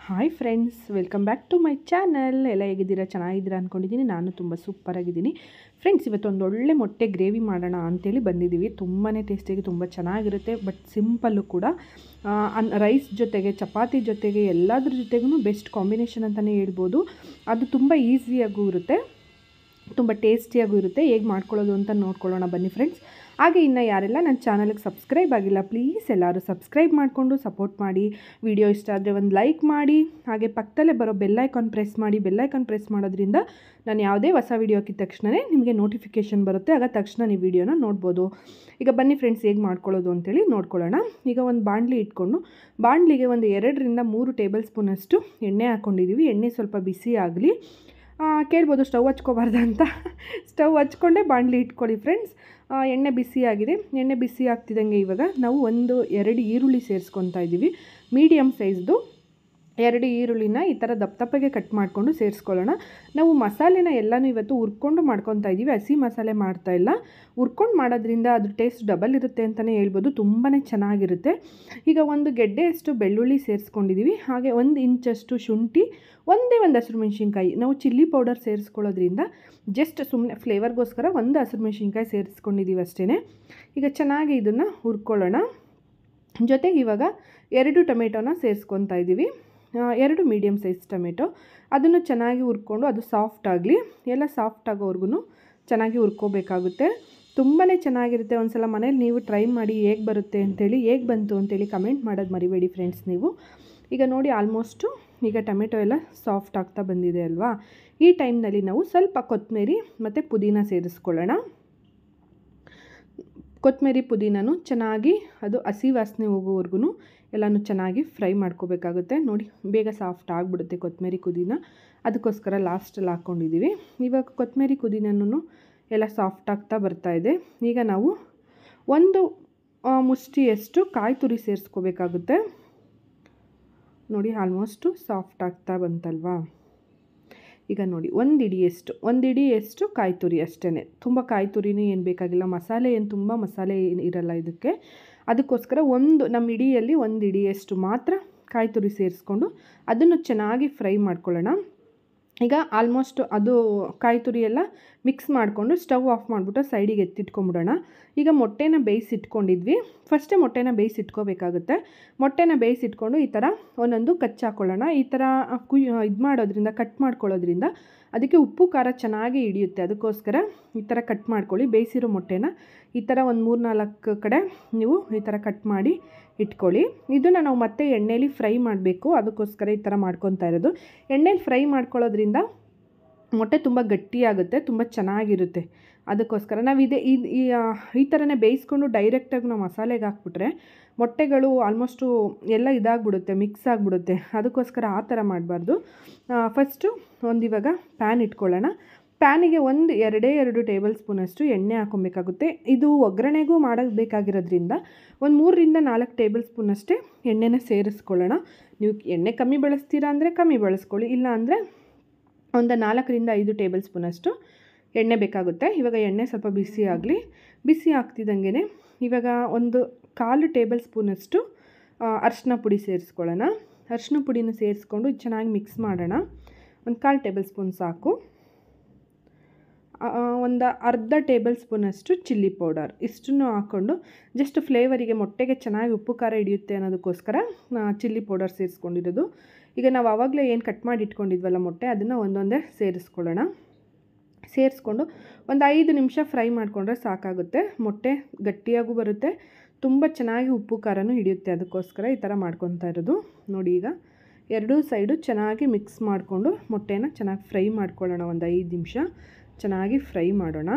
Hi friends, welcome back to my channel. ಎಲ್ಲ ಹೇಗಿದ್ದೀರಾ? ಚೆನ್ನಾಗಿದ್ದೀರಾ ಅಂದ್ಕೊಂಡಿದ್ದೀನಿ. ನಾನು ತುಂಬ ಸೂಪರಾಗಿದ್ದೀನಿ ಫ್ರೆಂಡ್ಸ್. ಇವತ್ತೊಂದು ಒಳ್ಳೆ ಮೊಟ್ಟೆ ಗ್ರೇವಿ ಮಾಡೋಣ ಅಂಥೇಳಿ ಬಂದಿದ್ದೀವಿ. ತುಂಬಾ ಟೇಸ್ಟಿಯಾಗಿ ತುಂಬ ಚೆನ್ನಾಗಿರುತ್ತೆ, ಬಟ್ ಸಿಂಪಲ್ಲು ಕೂಡ. ರೈಸ್ ಜೊತೆಗೆ, ಚಪಾತಿ ಜೊತೆಗೆ, ಎಲ್ಲದ್ರ ಜೊತೆಗೂ ಬೆಸ್ಟ್ ಕಾಂಬಿನೇಷನ್ ಅಂತಲೇ ಹೇಳ್ಬೋದು. ಅದು ತುಂಬ ಈಸಿಯಾಗೂ ಇರುತ್ತೆ, ತುಂಬ ಟೇಸ್ಟಿಯಾಗೂ ಇರುತ್ತೆ. ಹೇಗೆ ಮಾಡ್ಕೊಳ್ಳೋದು ಅಂತ ನೋಡ್ಕೊಳ್ಳೋಣ ಬನ್ನಿ ಫ್ರೆಂಡ್ಸ್. ಹಾಗೆ ಇನ್ನು ಯಾರೆಲ್ಲ ನನ್ನ ಚಾನಲ್ಗೆ ಸಬ್ಸ್ಕ್ರೈಬ್ ಆಗಿಲ್ಲ, ಪ್ಲೀಸ್ ಎಲ್ಲರೂ ಸಬ್ಸ್ಕ್ರೈಬ್ ಮಾಡಿಕೊಂಡು ಸಪೋರ್ಟ್ ಮಾಡಿ. ವಿಡಿಯೋ ಇಷ್ಟ ಆದರೆ ಒಂದು ಲೈಕ್ ಮಾಡಿ. ಹಾಗೆ ಪಕ್ಕದಲ್ಲೇ ಬರೋ ಬೆಲ್ಲೈಕಾನ್ ಪ್ರೆಸ್ ಮಾಡಿ. ಬೆಲ್ಲೈಕಾನ್ ಪ್ರೆಸ್ ಮಾಡೋದ್ರಿಂದ ನಾನು ಯಾವುದೇ ಹೊಸ ವೀಡಿಯೋ ಹಾಕಿದ ತಕ್ಷಣವೇ ನಿಮಗೆ ನೋಟಿಫಿಕೇಷನ್ ಬರುತ್ತೆ. ಆಗ ತಕ್ಷಣ ನೀವು ವಿಡಿಯೋನ ನೋಡ್ಬೋದು. ಈಗ ಬನ್ನಿ ಫ್ರೆಂಡ್ಸ್, ಹೇಗೆ ಮಾಡ್ಕೊಳ್ಳೋದು ಅಂತೇಳಿ ನೋಡ್ಕೊಳ್ಳೋಣ. ಈಗ ಒಂದು ಬಾಣಲಿ ಇಟ್ಕೊಂಡು, ಬಾಣಲಿಗೆ ಒಂದು 2 ರಿಂದ 3 ಟೇಬಲ್ ಸ್ಪೂನಷ್ಟು ಎಣ್ಣೆ ಹಾಕ್ಕೊಂಡಿದ್ದೀವಿ. ಎಣ್ಣೆ ಸ್ವಲ್ಪ ಬಿಸಿ ಆಗಲಿ. ಕೇಳ್ಬೋದು ಸ್ಟವ್ ಹಚ್ಕೋಬಾರ್ದು ಅಂತ. ಸ್ಟವ್ ಹಚ್ಕೊಂಡೇ ಬಾಣಲಿ ಇಟ್ಕೊಳ್ಳಿ ಫ್ರೆಂಡ್ಸ್. ಎಣ್ಣೆ ಬಿಸಿಯಾಗಿದೆ. ಎಣ್ಣೆ ಬಿಸಿ ಆಗ್ತಿದ್ದಂಗೆ ಇವಾಗ ನಾವು 1-2 ಈರುಳ್ಳಿ ಸೇರಿಸ್ಕೊತಾ ಇದ್ದೀವಿ. ಮೀಡಿಯಮ್ ಸೈಜ್ದು 2 ಈರುಳ್ಳಿನ ಈ ಥರ ದಪ್ಪಗೆ ಕಟ್ ಮಾಡಿಕೊಂಡು ಸೇರಿಸ್ಕೊಳ್ಳೋಣ. ನಾವು ಮಸಾಲೆನ ಎಲ್ಲನೂ ಇವತ್ತು ಹುರ್ಕೊಂಡು ಮಾಡ್ಕೊತಾ ಇದ್ದೀವಿ. ಹಸಿ ಮಸಾಲೆ ಮಾಡ್ತಾಯಿಲ್ಲ. ಹುರ್ಕೊಂಡು ಮಾಡೋದ್ರಿಂದ ಅದು ಟೇಸ್ಟ್ ಡಬಲ್ ಇರುತ್ತೆ ಅಂತಲೇ ಹೇಳ್ಬೋದು. ತುಂಬಾ ಚೆನ್ನಾಗಿರುತ್ತೆ. ಈಗ 1 ಗೆಡ್ಡೆಯಷ್ಟು ಬೆಳ್ಳುಳ್ಳಿ ಸೇರಿಸ್ಕೊಂಡಿದ್ದೀವಿ. ಹಾಗೆ 1 ಇಂಚಷ್ಟು ಶುಂಠಿ, ಒಂದೇ 1 ಹಸಿರು ಮೆಣಸಿನ್ಕಾಯಿ. ನಾವು ಚಿಲ್ಲಿ ಪೌಡರ್ ಸೇರಿಸ್ಕೊಳ್ಳೋದ್ರಿಂದ ಜಸ್ಟ್ ಸುಮ್ಮನೆ ಫ್ಲೇವರ್ಗೋಸ್ಕರ 1 ಹಸಿರು ಮೆಣಸಿನ್ಕಾಯಿ ಸೇರಿಸ್ಕೊಂಡಿದ್ದೀವಿ ಅಷ್ಟೇ. ಈಗ ಚೆನ್ನಾಗಿ ಇದನ್ನು ಹುರ್ಕೊಳ್ಳೋಣ. ಜೊತೆಗೆ ಇವಾಗ 2 ಟೊಮೆಟೊನ ಸೇರಿಸ್ಕೊತಾ ಇದ್ದೀವಿ. 2 ಮೀಡಿಯಮ್ ಸೈಜ್ ಟೊಮೆಟೊ. ಅದನ್ನು ಚೆನ್ನಾಗಿ ಹುರ್ಕೊಂಡು ಅದು ಸಾಫ್ಟ್ ಆಗಲಿ. ಎಲ್ಲ ಸಾಫ್ಟ್ ಆಗೋವರೆಗೂ ಚೆನ್ನಾಗಿ ಹುರ್ಕೋಬೇಕಾಗುತ್ತೆ. ತುಂಬಾ ಚೆನ್ನಾಗಿರುತ್ತೆ. ಒಂದು ಸಲ ಮನೇಲಿ ನೀವು ಟ್ರೈ ಮಾಡಿ ಹೇಗೆ ಬರುತ್ತೆ ಅಂತೇಳಿ, ಹೇಗೆ ಬಂತು ಅಂತೇಳಿ ಕಮೆಂಟ್ ಮಾಡೋದು ಮರಿಬೇಡಿ ಫ್ರೆಂಡ್ಸ್ ನೀವು. ಈಗ ನೋಡಿ, ಆಲ್ಮೋಸ್ಟು ಈಗ ಟೊಮೆಟೊ ಎಲ್ಲ ಸಾಫ್ಟ್ ಆಗ್ತಾ ಬಂದಿದೆ ಅಲ್ವಾ. ಈ ಟೈಮ್ನಲ್ಲಿ ನಾವು ಸ್ವಲ್ಪ ಕೊತ್ತಂಬರಿ ಮತ್ತು ಪುದೀನ ಸೇರಿಸ್ಕೊಳ್ಳೋಣ. ಕೊತ್ತಂಬರಿ ಪುದೀನೂ ಚೆನ್ನಾಗಿ ಅದು ಹಸಿ ವಾಸನೆ ಹೋಗೋವರೆಗೂ ಎಲ್ಲನೂ ಚೆನ್ನಾಗಿ ಫ್ರೈ ಮಾಡ್ಕೋಬೇಕಾಗುತ್ತೆ. ನೋಡಿ, ಬೇಗ ಸಾಫ್ಟ್ ಆಗಿಬಿಡುತ್ತೆ ಕೊತ್ತಂಬರಿ ಪುದೀನ. ಅದಕ್ಕೋಸ್ಕರ ಲಾಸ್ಟಲ್ಲಿ ಹಾಕ್ಕೊಂಡಿದ್ದೀವಿ. ಇವಾಗ ಕೊತ್ತಂಬರಿ ಪುದೀನೂ ಎಲ್ಲ ಸಾಫ್ಟ್ ಆಗ್ತಾ ಬರ್ತಾಯಿದೆ. ಈಗ ನಾವು 1 ಮುಷ್ಟಿಯಷ್ಟು ಕಾಯಿ ತುರಿ ಸೇರಿಸ್ಕೋಬೇಕಾಗುತ್ತೆ. ನೋಡಿ, ಆಲ್ಮೋಸ್ಟು ಸಾಫ್ಟ್ ಆಗ್ತಾ ಬಂತಲ್ವಾ. ಈಗ ನೋಡಿ, 1 ಇಡಿಯಷ್ಟು ಕಾಯಿ ತುರಿ ಅಷ್ಟೇ. ತುಂಬ ಕಾಯಿ ತುರಿನೂ ಏನು ಬೇಕಾಗಿಲ್ಲ. ಮಸಾಲೆ ಏನು ತುಂಬ ಮಸಾಲೆ ಇರಲ್ಲ ಇದಕ್ಕೆ. ಅದಕ್ಕೋಸ್ಕರ ನಮ್ಮ ಇಡಿಯಲ್ಲಿ 1 ಇಡಿಯಷ್ಟು ಮಾತ್ರ ಕಾಯಿ ತುರಿ ಸೇರಿಸ್ಕೊಂಡು ಅದನ್ನು ಚೆನ್ನಾಗಿ ಫ್ರೈ ಮಾಡ್ಕೊಳ್ಳೋಣ. ಈಗ ಆಲ್ಮೋಸ್ಟ್ ಅದು ಕಾಯಿ ತುರಿ ಎಲ್ಲ ಮಿಕ್ಸ್ ಮಾಡಿಕೊಂಡು ಸ್ಟವ್ ಆಫ್ ಮಾಡಿಬಿಟ್ಟು ಸೈಡಿಗೆ ಎತ್ತಿಟ್ಕೊಂಬಿಡೋಣ. ಈಗ ಮೊಟ್ಟೆನ ಬೇಯಿಸಿಟ್ಕೊಂಡಿದ್ವಿ. ಫಸ್ಟೇ ಮೊಟ್ಟೆನ ಬೇಯಿಸಿಟ್ಕೋಬೇಕಾಗುತ್ತೆ. ಮೊಟ್ಟೆನ ಬೇಯಿಸಿಟ್ಕೊಂಡು ಈ ಥರ ಒಂದೊಂದು ಕಚ್ಚಾಕೊಳ್ಳೋಣ. ಈ ಥರ ಇದು ಮಾಡೋದ್ರಿಂದ, ಕಟ್ ಮಾಡ್ಕೊಳ್ಳೋದ್ರಿಂದ ಅದಕ್ಕೆ ಉಪ್ಪು ಖಾರ ಚೆನ್ನಾಗಿ ಹಿಡಿಯುತ್ತೆ. ಅದಕ್ಕೋಸ್ಕರ ಈ ಥರ ಕಟ್ ಮಾಡ್ಕೊಳ್ಳಿ. ಬೇಯಿಸಿರೋ ಮೊಟ್ಟೆನ ಈ ಥರ ಒಂದು 3-4 ಕಡೆ ನೀವು ಈ ಥರ ಕಟ್ ಮಾಡಿ ಇಟ್ಕೊಳ್ಳಿ. ಇದನ್ನು ನಾವು ಮತ್ತೆ ಎಣ್ಣೆಲಿ ಫ್ರೈ ಮಾಡಬೇಕು. ಅದಕ್ಕೋಸ್ಕರ ಈ ಥರ ಮಾಡ್ಕೊತಾ ಇರೋದು. ಎಣ್ಣೆಲಿ ಫ್ರೈ ಮಾಡ್ಕೊಳ್ಳೋದ್ರಿಂದ ಮೊಟ್ಟೆ ತುಂಬ ಗಟ್ಟಿಯಾಗುತ್ತೆ, ತುಂಬ ಚೆನ್ನಾಗಿರುತ್ತೆ. ಅದಕ್ಕೋಸ್ಕರ ನಾವು ಈ ಥರನೇ ಬೇಯಿಸ್ಕೊಂಡು ಡೈರೆಕ್ಟಾಗಿ ನಾವು ಮಸಾಲೆಗೆ ಹಾಕ್ಬಿಟ್ರೆ ಮೊಟ್ಟೆಗಳು ಆಲ್ಮೋಸ್ಟು ಎಲ್ಲ ಇದಾಗ್ಬಿಡುತ್ತೆ, ಮಿಕ್ಸ್ ಆಗಿಬಿಡುತ್ತೆ. ಅದಕ್ಕೋಸ್ಕರ ಆ ಥರ ಮಾಡಬಾರ್ದು. ಫಸ್ಟು ಇವಾಗ ಪ್ಯಾನ್ ಇಟ್ಕೊಳ್ಳೋಣ. ಪ್ಯಾನಿಗೆ 2 ಟೇಬಲ್ ಸ್ಪೂನಷ್ಟು ಎಣ್ಣೆ ಹಾಕ್ಕೊಬೇಕಾಗುತ್ತೆ. ಇದು ಒಗ್ಗರಣೆಗೂ ಮಾಡಬೇಕಾಗಿರೋದ್ರಿಂದ 3 ರಿಂದ 4 ಟೇಬಲ್ ಸ್ಪೂನಷ್ಟೇ ಎಣ್ಣೆನ ಸೇರಿಸ್ಕೊಳ್ಳೋಣ. ನೀವು ಎಣ್ಣೆ ಕಮ್ಮಿ ಬಳಸ್ತೀರಾ ಅಂದರೆ ಕಮ್ಮಿ ಬಳಸ್ಕೊಳ್ಳಿ, ಇಲ್ಲ ಅಂದರೆ 4 ರಿಂದ 5 ಟೇಬಲ್ ಸ್ಪೂನಷ್ಟು ಎಣ್ಣೆ ಬೇಕಾಗುತ್ತೆ. ಇವಾಗ ಎಣ್ಣೆ ಸ್ವಲ್ಪ ಬಿಸಿ ಆಗಲಿ. ಬಿಸಿ ಆಗ್ತಿದ್ದಂಗೆ ಇವಾಗ 1/4 ಟೇಬಲ್ ಸ್ಪೂನಷ್ಟು ಅರಿಶಿನ ಪುಡಿ ಸೇರಿಸ್ಕೊಳ್ಳೋಣ. ಅರಿಶಿನ ಪುಡಿನ ಸೇರಿಸ್ಕೊಂಡು ಚೆನ್ನಾಗಿ ಮಿಕ್ಸ್ ಮಾಡೋಣ. 1/4 ಟೇಬಲ್ ಸ್ಪೂನ್ ಸಾಕು. 1/2 ಟೇಬಲ್ ಸ್ಪೂನಷ್ಟು ಚಿಲ್ಲಿ ಪೌಡರ್. ಇಷ್ಟನ್ನು ಹಾಕ್ಕೊಂಡು ಜಸ್ಟ್ ಫ್ಲೇವರಿಗೆ, ಮೊಟ್ಟೆಗೆ ಚೆನ್ನಾಗಿ ಉಪ್ಪು ಖಾರ ಹಿಡಿಯುತ್ತೆ ಅನ್ನೋದಕ್ಕೋಸ್ಕರ ಚಿಲ್ಲಿ ಪೌಡರ್ ಸೇರಿಸ್ಕೊಂಡಿರೋದು. ಈಗ ನಾವು ಆವಾಗಲೇ ಏನು ಕಟ್ ಮಾಡಿ ಇಟ್ಕೊಂಡಿದ್ವಲ್ಲ ಮೊಟ್ಟೆ, ಅದನ್ನು ಒಂದೊಂದೇ ಸೇರಿಸ್ಕೊಳ್ಳೋಣ. ಸೇರಿಸ್ಕೊಂಡು 5 ನಿಮಿಷ ಫ್ರೈ ಮಾಡಿಕೊಂಡ್ರೆ ಸಾಕಾಗುತ್ತೆ. ಮೊಟ್ಟೆ ಗಟ್ಟಿಯಾಗೂ ಬರುತ್ತೆ, ತುಂಬ ಚೆನ್ನಾಗಿ ಉಪ್ಪು ಖಾರನೂ ಹಿಡಿಯುತ್ತೆ. ಅದಕ್ಕೋಸ್ಕರ ಈ ಥರ ಮಾಡ್ಕೊತಾ ಇರೋದು. ನೋಡಿ, ಈಗ 2 ಸೈಡು ಚೆನ್ನಾಗಿ ಮಿಕ್ಸ್ ಮಾಡಿಕೊಂಡು ಮೊಟ್ಟೆನ ಚೆನ್ನಾಗಿ ಫ್ರೈ ಮಾಡ್ಕೊಳ್ಳೋಣ. 5 ನಿಮಿಷ ಚೆನ್ನಾಗಿ ಫ್ರೈ ಮಾಡೋಣ.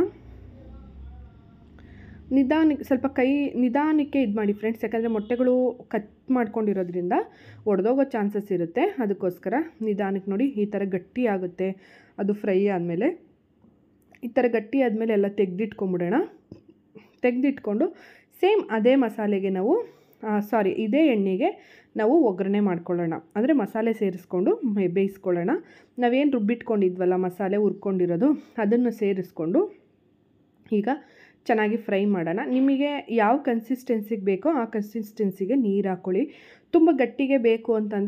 ಸ್ವಲ್ಪ ನಿಧಾನಕ್ಕೆ ಇದು ಮಾಡಿ ಫ್ರೆಂಡ್ಸ್, ಯಾಕಂದರೆ ಮೊಟ್ಟೆಗಳು ಕಟ್ ಮಾಡ್ಕೊಂಡಿರೋದ್ರಿಂದ ಒಡೆದೋಗೋ ಚಾನ್ಸಸ್ ಇರುತ್ತೆ. ಅದಕ್ಕೋಸ್ಕರ ನಿಧಾನಕ್ಕೆ. ನೋಡಿ, ಈ ಥರ ಗಟ್ಟಿ ಆಗುತ್ತೆ ಅದು ಫ್ರೈ ಆದಮೇಲೆ. ಈ ಥರ ಗಟ್ಟಿ ಆದಮೇಲೆ ಎಲ್ಲ ತೆಗೆದಿಟ್ಕೊಂಬಿಡೋಣ. ತೆಗೆದಿಟ್ಕೊಂಡು ಸೇಮ್ ಅದೇ ಮಸಾಲೆಗೆ ನಾವು ಇದೇ ಎಣ್ಣೆಗೆ ನಾವು ಒಗ್ಗರಣೆ ಮಾಡ್ಕೊಳ್ಳೋಣ. ಅಂದರೆ ಮಸಾಲೆ ಸೇರಿಸ್ಕೊಂಡು ಬೇಯಿಸ್ಕೊಳ್ಳೋಣ. ನಾವೇನು ರುಬ್ಬಿಟ್ಕೊಂಡಿದ್ವಲ್ಲ ಮಸಾಲೆ ಹುರ್ಕೊಂಡಿರೋದು, ಅದನ್ನು ಸೇರಿಸ್ಕೊಂಡು ಈಗ ಚೆನ್ನಾಗಿ ಫ್ರೈ ಮಾಡೋಣ. ನಿಮಗೆ ಯಾವ ಕನ್ಸಿಸ್ಟೆನ್ಸಿಗೆ ಬೇಕೋ ಆ ಕನ್ಸಿಸ್ಟೆನ್ಸಿಗೆ ನೀರು ಹಾಕ್ಕೊಳ್ಳಿ. ತುಂಬ ಗಟ್ಟಿಗೆ ಬೇಕು ಅಂತಂದರೆ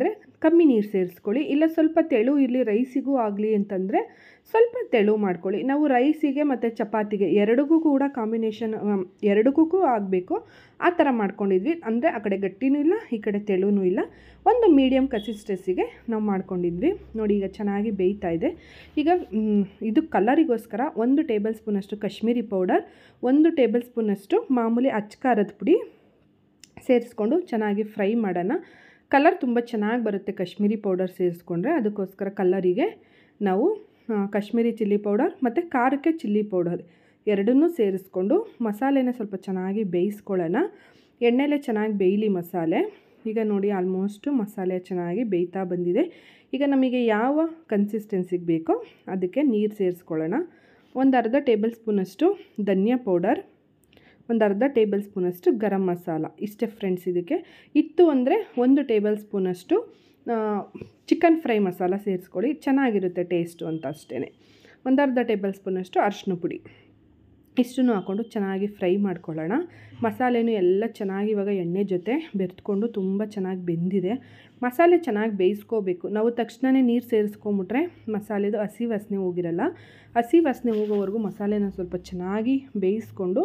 ಕಮ್ಮಿ ನೀರು ಸೇರಿಸ್ಕೊಳ್ಳಿ. ಇಲ್ಲ ಸ್ವಲ್ಪ ತೆಳು ಇರಲಿ ರೈಸಿಗೂ ಆಗಲಿ ಅಂತಂದರೆ ಸ್ವಲ್ಪ ತೆಳು ಮಾಡ್ಕೊಳ್ಳಿ. ನಾವು ರೈಸಿಗೆ ಮತ್ತು ಚಪಾತಿಗೆ ಎರಡಿಗೂ ಕೂಡ ಕಾಂಬಿನೇಷನ್ ಎರಡಕ್ಕೂ ಆಗಬೇಕು ಆ ಥರ ಮಾಡ್ಕೊಂಡಿದ್ವಿ. ಅಂದರೆ ಆ ಕಡೆ ಗಟ್ಟಿನೂ ಇಲ್ಲ ಈ ಕಡೆ ತೆಳುನೂ ಇಲ್ಲ, ಒಂದು ಮೀಡಿಯಮ್ ಕನ್ಸಿಸ್ಟೆನ್ಸಿಗೆ ನಾವು ಮಾಡ್ಕೊಂಡಿದ್ವಿ. ನೋಡಿ ಈಗ ಚೆನ್ನಾಗಿ ಬೇಯ್ತಾ ಇದೆ. ಈಗ ಇದು ಕಲರಿಗೋಸ್ಕರ 1 ಟೇಬಲ್ ಸ್ಪೂನಷ್ಟು ಕಾಶ್ಮೀರಿ ಪೌಡರ್, 1 ಟೇಬಲ್ ಸ್ಪೂನಷ್ಟು ಮಾಮೂಲಿ ಅಚ್ಕಾರದ ಪುಡಿ ಸೇರಿಸ್ಕೊಂಡು ಚೆನ್ನಾಗಿ ಫ್ರೈ ಮಾಡೋಣ. ಕಲರ್ ತುಂಬ ಚೆನ್ನಾಗಿ ಬರುತ್ತೆ ಕಾಶ್ಮೀರಿ ಪೌಡರ್ ಸೇರಿಸ್ಕೊಂಡ್ರೆ. ಅದಕ್ಕೋಸ್ಕರ ಕಲರಿಗೆ ನಾವು ಕಾಶ್ಮೀರಿ ಚಿಲ್ಲಿ ಪೌಡರ್ ಮತ್ತು ಖಾರಕ್ಕೆ ಚಿಲ್ಲಿ ಪೌಡರ್ ಎರಡನ್ನೂ ಸೇರಿಸ್ಕೊಂಡು ಮಸಾಲೆನ ಸ್ವಲ್ಪ ಚೆನ್ನಾಗಿ ಬೇಯಿಸ್ಕೊಳ್ಳೋಣ. ಎಣ್ಣೆಲೆ ಚೆನ್ನಾಗಿ ಬೇಯಲಿ ಮಸಾಲೆ. ಈಗ ನೋಡಿ ಆಲ್ಮೋಸ್ಟು ಮಸಾಲೆ ಚೆನ್ನಾಗಿ ಬೇಯ್ತಾ ಬಂದಿದೆ. ಈಗ ನಮಗೆ ಯಾವ ಕನ್ಸಿಸ್ಟೆನ್ಸಿಗೆ ಬೇಕೋ ಅದಕ್ಕೆ ನೀರು ಸೇರಿಸ್ಕೊಳ್ಳೋಣ. ಒಂದು ಅರ್ಧ ಟೇಬಲ್ ಸ್ಪೂನಷ್ಟು ಧನಿಯಾ ಪೌಡರ್, ಒಂದು ಅರ್ಧ ಟೇಬಲ್ ಸ್ಪೂನಷ್ಟು ಗರಂ ಮಸಾಲ, ಇಷ್ಟೇ ಫ್ರೆಂಡ್ಸ್. ಇದಕ್ಕೆ ಇತ್ತು ಅಂದರೆ 1 ಟೇಬಲ್ ಸ್ಪೂನಷ್ಟು ಚಿಕನ್ ಫ್ರೈ ಮಸಾಲ ಸೇರಿಸ್ಕೊಳ್ಳಿ, ಚೆನ್ನಾಗಿರುತ್ತೆ ಟೇಸ್ಟು ಅಂತ ಅಷ್ಟೇ. ಒಂದು ಅರ್ಧ ಟೇಬಲ್ ಸ್ಪೂನಷ್ಟು ಅರಿಶಿನ ಪುಡಿ, ಇಷ್ಟನ್ನು ಹಾಕ್ಕೊಂಡು ಚೆನ್ನಾಗಿ ಫ್ರೈ ಮಾಡ್ಕೊಳ್ಳೋಣ. ಮಸಾಲೆನೂ ಎಲ್ಲ ಚೆನ್ನಾಗಿ ಇವಾಗ ಎಣ್ಣೆ ಜೊತೆ ಬೆರೆತ್ಕೊಂಡು ತುಂಬ ಚೆನ್ನಾಗಿ ಬೆಂದಿದೆ. ಮಸಾಲೆ ಚೆನ್ನಾಗಿ ಬೇಯಿಸ್ಕೋಬೇಕು. ನಾವು ತಕ್ಷಣವೇ ನೀರು ಸೇರಿಸ್ಕೊಂಬಿಟ್ರೆ ಮಸಾಲೆದು ಹಸಿ ವಾಸನೆ ಹೋಗಿರಲ್ಲ. ಹಸಿ ವಾಸನೆ ಹೋಗೋವರೆಗೂ ಮಸಾಲೆನ ಸ್ವಲ್ಪ ಚೆನ್ನಾಗಿ ಬೇಯಿಸ್ಕೊಂಡು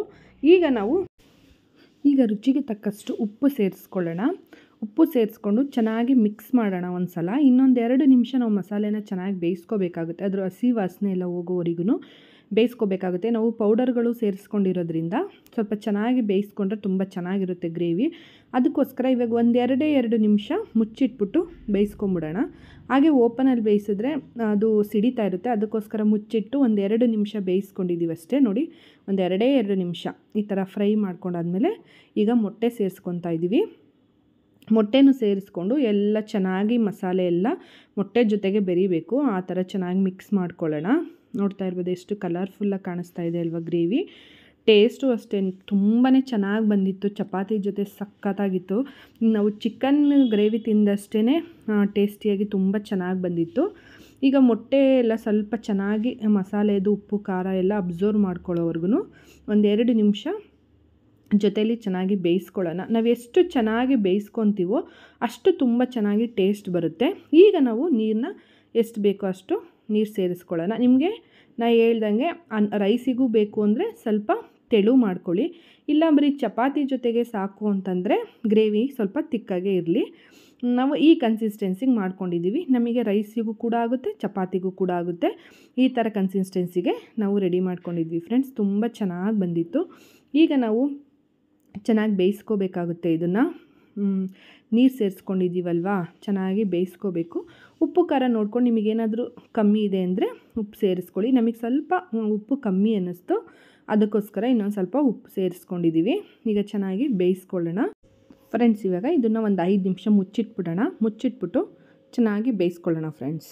ಈಗ ರುಚಿಗೆ ತಕ್ಕಷ್ಟು ಉಪ್ಪು ಸೇರಿಸ್ಕೊಳ್ಳೋಣ. ಉಪ್ಪು ಸೇರಿಸ್ಕೊಂಡು ಚೆನ್ನಾಗಿ ಮಿಕ್ಸ್ ಮಾಡೋಣ ಒಂದು ಸಲ. ಇನ್ನೊಂದು 2 ನಿಮಿಷ ನಾವು ಮಸಾಲೆನ ಚೆನ್ನಾಗಿ ಬೇಯಿಸ್ಕೋಬೇಕಾಗುತ್ತೆ. ಅದರ ಹಸಿ ವಾಸನೆ ಎಲ್ಲ ಹೋಗೋವರೆಗೂ ಬೇಯಿಸ್ಕೋಬೇಕಾಗುತ್ತೆ. ನಾವು ಪೌಡರ್ಗಳು ಸೇರಿಸ್ಕೊಂಡಿರೋದ್ರಿಂದ ಸ್ವಲ್ಪ ಚೆನ್ನಾಗಿ ಬೇಯಿಸ್ಕೊಂಡ್ರೆ ತುಂಬ ಚೆನ್ನಾಗಿರುತ್ತೆ ಗ್ರೇವಿ. ಅದಕ್ಕೋಸ್ಕರ ಇವಾಗ 2 ನಿಮಿಷ ಮುಚ್ಚಿಟ್ಬಿಟ್ಟು ಬೇಯಿಸ್ಕೊಂಬಿಡೋಣ. ಹಾಗೆ ಓಪನಲ್ಲಿ ಬೇಯಿಸಿದ್ರೆ ಅದು ಸಿಡಿತಾ ಇರುತ್ತೆ. ಅದಕ್ಕೋಸ್ಕರ ಮುಚ್ಚಿಟ್ಟು 2 ನಿಮಿಷ ಬೇಯಿಸ್ಕೊಂಡಿದ್ದೀವಿ ಅಷ್ಟೇ. ನೋಡಿ 2 ನಿಮಿಷ ಈ ಥರ ಫ್ರೈ ಮಾಡ್ಕೊಂಡಾದ್ಮೇಲೆ ಈಗ ಮೊಟ್ಟೆ ಸೇರಿಸ್ಕೊತಾ ಇದ್ದೀವಿ. ಮೊಟ್ಟೆನೂ ಸೇರಿಸ್ಕೊಂಡು ಎಲ್ಲ ಚೆನ್ನಾಗಿ ಮಸಾಲೆ ಎಲ್ಲ ಮೊಟ್ಟೆ ಜೊತೆಗೆ ಬೆರಿಬೇಕು. ಆ ಥರ ಚೆನ್ನಾಗಿ ಮಿಕ್ಸ್ ಮಾಡ್ಕೊಳ್ಳೋಣ. ನೋಡ್ತಾ ಇರ್ಬೋದು ಎಷ್ಟು ಕಲರ್ಫುಲ್ಲಾಗಿ ಕಾಣಿಸ್ತಾ ಇದೆ ಅಲ್ವಾ ಗ್ರೇವಿ. ಟೇಸ್ಟು ಅಷ್ಟೇ ತುಂಬಾ ಚೆನ್ನಾಗಿ ಬಂದಿತ್ತು. ಚಪಾತಿ ಜೊತೆ ಸಖತ್ತಾಗಿತ್ತು. ನಾವು ಚಿಕನ್ ಗ್ರೇವಿ ತಿಂದಷ್ಟೇ ಟೇಸ್ಟಿಯಾಗಿ ತುಂಬ ಚೆನ್ನಾಗಿ ಬಂದಿತ್ತು. ಈಗ ಮೊಟ್ಟೆ ಎಲ್ಲ ಸ್ವಲ್ಪ ಚೆನ್ನಾಗಿ ಮಸಾಲೆದು ಉಪ್ಪು ಖಾರ ಎಲ್ಲ ಅಬ್ಸರ್ವ್ ಮಾಡ್ಕೊಳ್ಳೋವರೆಗೂ 2 ನಿಮಿಷ ಜೊತೆಯಲ್ಲಿ ಚೆನ್ನಾಗಿ ಬೇಯಿಸ್ಕೊಳ್ಳೋಣ. ನಾವು ಎಷ್ಟು ಚೆನ್ನಾಗಿ ಬೇಯಿಸ್ಕೊತೀವೋ ಅಷ್ಟು ತುಂಬ ಚೆನ್ನಾಗಿ ಟೇಸ್ಟ್ ಬರುತ್ತೆ. ಈಗ ನಾವು ನೀರನ್ನ ಎಷ್ಟು ಬೇಕೋ ಅಷ್ಟು ನೀರು ಸೇರಿಸ್ಕೊಳ್ಳೋಣ. ನಿಮಗೆ ನಾ ಹೇಳ್ದಂಗೆ ರೈಸಿಗೂ ಬೇಕು ಅಂದರೆ ಸ್ವಲ್ಪ ತೆಳು ಮಾಡ್ಕೊಳ್ಳಿ. ಇಲ್ಲ ಬರೀ ಚಪಾತಿ ಜೊತೆಗೆ ಸಾಕು ಅಂತಂದರೆ ಗ್ರೇವಿ ಸ್ವಲ್ಪ ತಿಕ್ಕಾಗೇ ಇರಲಿ. ನಾವು ಈ ಕನ್ಸಿಸ್ಟೆನ್ಸಿಗೆ ಮಾಡ್ಕೊಂಡಿದ್ದೀವಿ. ನಮಗೆ ರೈಸಿಗೂ ಕೂಡ ಆಗುತ್ತೆ, ಚಪಾತಿಗೂ ಕೂಡ ಆಗುತ್ತೆ. ಈ ಥರ ಕನ್ಸಿಸ್ಟೆನ್ಸಿಗೆ ನಾವು ರೆಡಿ ಮಾಡ್ಕೊಂಡಿದ್ವಿ ಫ್ರೆಂಡ್ಸ್. ತುಂಬ ಚೆನ್ನಾಗಿ ಬಂದಿತ್ತು. ಈಗ ನಾವು ಚೆನ್ನಾಗಿ ಬೇಯಿಸ್ಕೋಬೇಕಾಗುತ್ತೆ. ಇದನ್ನು ನೀರು ಸೇರಿಸ್ಕೊಂಡಿದ್ದೀವಲ್ವಾ, ಚೆನ್ನಾಗಿ ಬೇಯಿಸ್ಕೋಬೇಕು. ಉಪ್ಪು ಖಾರ ನೋಡ್ಕೊಂಡು ನಿಮಗೇನಾದರೂ ಕಮ್ಮಿ ಇದೆ ಅಂದರೆ ಉಪ್ಪು ಸೇರಿಸ್ಕೊಳ್ಳಿ. ನಮಗೆ ಸ್ವಲ್ಪ ಉಪ್ಪು ಕಮ್ಮಿ ಅನ್ನಿಸ್ತು, ಅದಕ್ಕೋಸ್ಕರ ಇನ್ನೊಂದು ಸ್ವಲ್ಪ ಉಪ್ಪು ಸೇರಿಸ್ಕೊಂಡಿದ್ದೀವಿ. ಈಗ ಚೆನ್ನಾಗಿ ಬೇಯಿಸ್ಕೊಳ್ಳೋಣ ಫ್ರೆಂಡ್ಸ್. ಇವಾಗ ಇದನ್ನು ಒಂದು 5 ನಿಮಿಷ ಮುಚ್ಚಿಟ್ಬಿಡೋಣ. ಮುಚ್ಚಿಟ್ಬಿಟ್ಟು ಚೆನ್ನಾಗಿ ಬೇಯಿಸ್ಕೊಳ್ಳೋಣ ಫ್ರೆಂಡ್ಸ್.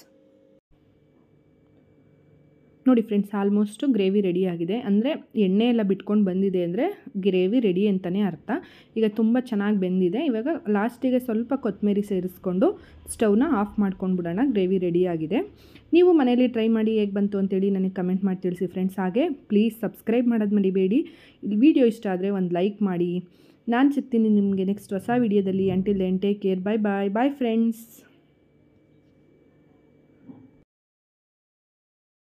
ನೋಡಿ ಫ್ರೆಂಡ್ಸ್, ಆಲ್ಮೋಸ್ಟು ಗ್ರೇವಿ ರೆಡಿ ಆಗಿದೆ. ಅಂದರೆ ಎಣ್ಣೆ ಎಲ್ಲ ಬಿಟ್ಕೊಂಡು ಬಂದಿದೆ ಅಂದರೆ ಗ್ರೇವಿ ರೆಡಿ ಅಂತಲೇ ಅರ್ಥ. ಈಗ ತುಂಬ ಚೆನ್ನಾಗಿ ಬೆಂದಿದೆ. ಇವಾಗ ಲಾಸ್ಟಿಗೆ ಸ್ವಲ್ಪ ಕೊತ್ತಂಬರಿ ಸೇರಿಸ್ಕೊಂಡು ಸ್ಟವ್ನ ಆಫ್ ಮಾಡ್ಕೊಂಡ್ಬಿಡೋಣ. ಗ್ರೇವಿ ರೆಡಿ ಆಗಿದೆ. ನೀವು ಮನೇಲಿ ಟ್ರೈ ಮಾಡಿ ಹೇಗೆ ಬಂತು ಅಂತೇಳಿ ನನಗೆ ಕಮೆಂಟ್ ಮಾಡಿ ತಿಳಿಸಿ ಫ್ರೆಂಡ್ಸ್. ಹಾಗೆ ಪ್ಲೀಸ್ ಸಬ್ಸ್ಕ್ರೈಬ್ ಮಾಡೋದು ಮರಿಬೇಡಿ. ವಿಡಿಯೋ ಇಷ್ಟ ಆದರೆ ಒಂದು ಲೈಕ್ ಮಾಡಿ. ನಾನು ಸಿಗ್ತೀನಿ ನಿಮಗೆ ನೆಕ್ಸ್ಟ್ ಹೊಸ ವಿಡಿಯೋದಲ್ಲಿ. Until then take care. Bye friends.